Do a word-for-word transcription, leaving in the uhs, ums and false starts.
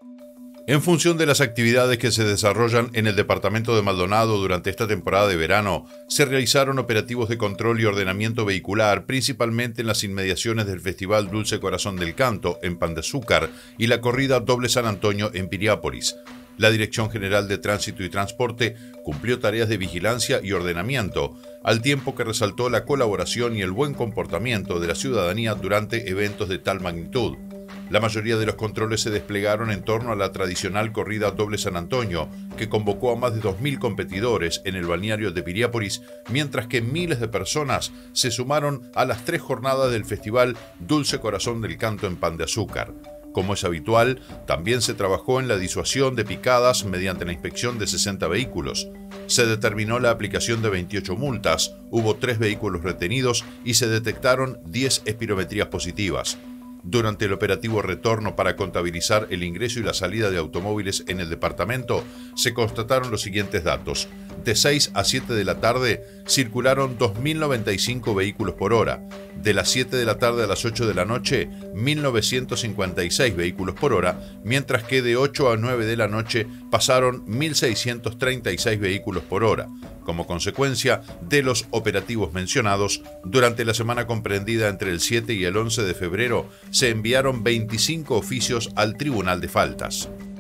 En función de las actividades que se desarrollan en el departamento de Maldonado durante esta temporada de verano, se realizaron operativos de control y ordenamiento vehicular, principalmente en las inmediaciones del Festival Dulce Corazón del Canto, en Pan de Azúcar, y la corrida Doble San Antonio, en Piriápolis. La Dirección General de Tránsito y Transporte cumplió tareas de vigilancia y ordenamiento, al tiempo que resaltó la colaboración y el buen comportamiento de la ciudadanía durante eventos de tal magnitud. La mayoría de los controles se desplegaron en torno a la tradicional corrida Doble San Antonio, que convocó a más de dos mil competidores en el balneario de Piriápolis, mientras que miles de personas se sumaron a las tres jornadas del Festival Dulce Corazón del Canto en Pan de Azúcar. Como es habitual, también se trabajó en la disuasión de picadas mediante la inspección de sesenta vehículos. Se determinó la aplicación de veintiocho multas, hubo tres vehículos retenidos y se detectaron diez espirometrías positivas. Durante el operativo retorno para contabilizar el ingreso y la salida de automóviles en el departamento, se constataron los siguientes datos. De seis a siete de la tarde circularon dos mil noventa y cinco vehículos por hora. De las siete de la tarde a las ocho de la noche, mil novecientos cincuenta y seis vehículos por hora, mientras que de ocho a nueve de la noche pasaron mil seiscientos treinta y seis vehículos por hora. Como consecuencia de los operativos mencionados, durante la semana comprendida entre el siete y el once de febrero, se enviaron veinticinco oficios al Tribunal de Faltas.